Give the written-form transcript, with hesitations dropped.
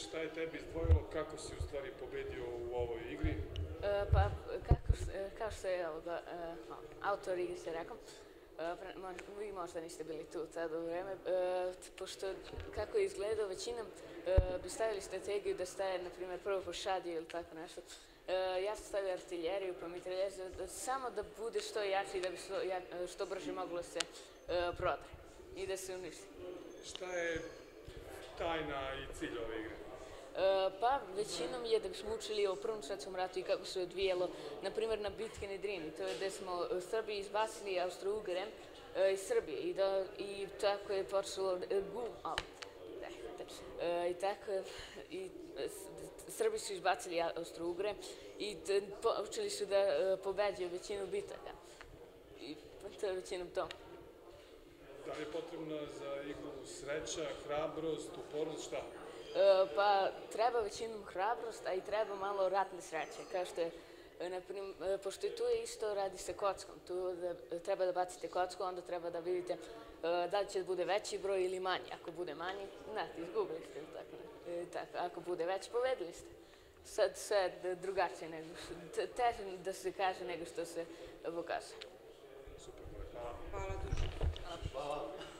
šta je tebi izdvojilo, kako si u stvari pobedio u ovoj igri? Pa, kao što je autor igre se rekao, vi možda niste bili tu tada u vreme, pošto kako je izgledao većina bi stavili strategiju da staje, na primjer, prvo po šadiju ili tako nešto. Ja sam stavio artiljeriju pa mitraljez, samo da bude što jači i da bi što brže moglo se prodati i da se uništi. Šta je tajna i cilj ove igre? Pa, većinom je da bismo učili o Prvom svetskom ratu i kako se odvijalo, na primjer, na bitki na Drini. To je gde smo Srbi izbacili Austro-Ugare iz Srbije i tako je počelo Srbi su izbacili Austro-Ugare i počeli su da pobeđaju većinu bitaka. I to je većinom to. Da li je potrebna za igru sreća, hrabrost, upornost, šta? Pa treba većinom hrabrost, a i treba malo ratne sreće, kao što je, pošto i tu je isto radi sa kockom, tu treba da bacite kocku, onda treba da vidite da li će da bude veći broj ili manji. Ako bude manji, znate, izgubili ste ili tako. Ako bude veći, pobedili ste. Sad sve drugačije nego, teže da se kaže nego što se pokaže. Super, hvala. Hvala, Dušan. Hvala.